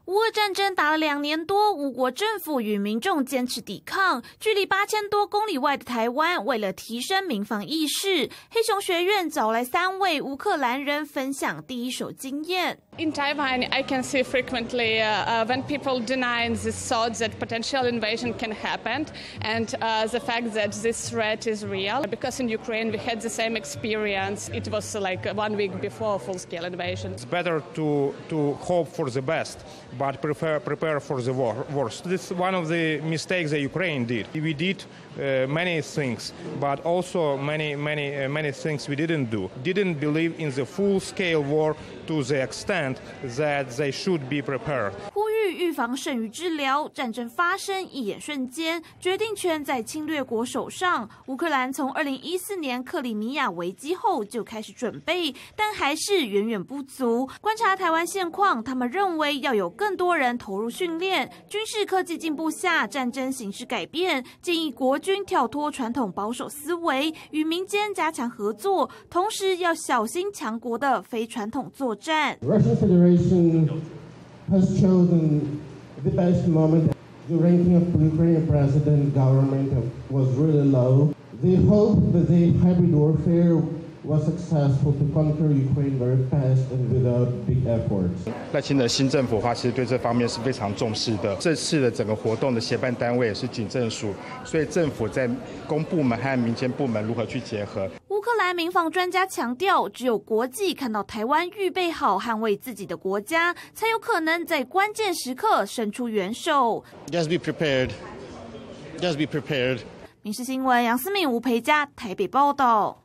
乌俄战争打了2年多，乌国政府与民众坚持抵抗。距离8000多公里外的台湾，为了提升民防意识，黑熊学院找来3位乌克兰人分享第一手经验。 In Taiwan, I can see frequently when people deny the thought that potential invasion can happen and the fact that this threat is real. Because in Ukraine we had the same experience. It was like 1 week before full-scale invasion. It's better to hope for the best, but prepare for the worst. This is one of the mistakes that Ukraine did. We did many things, but also many things we didn't do. Didn't believe in the full-scale war to the extent that they should be prepared. 呼吁预防胜于治疗，战争发生一眼瞬间，决定权在侵略国手上。乌克兰从2014年克里米亚危机后就开始准备，但还是远远不足。观察台湾现况，他们认为要有更多人投入训练。军事科技进步下，战争形势改变，建议国军跳脱传统保守思维，与民间加强合作，同时要小心强国的非传统作战。 Russian Federation has chosen the best moment. The ranking of the Ukrainian president government was really low. They hope that the hybrid warfare was successful to conquer Ukraine very fast and without big efforts. 赖清德新政府的话，其实对这方面是非常重视的。这次的整个活动的协办单位也是警政署，所以政府在公部门和民间部门如何去结合。 乌克兰民防专家强调，只有国际看到台湾预备好捍卫自己的国家，才有可能在关键时刻伸出援手。 Just be prepared. Just be prepared. 民视新闻杨思敏、吴培佳台北报道。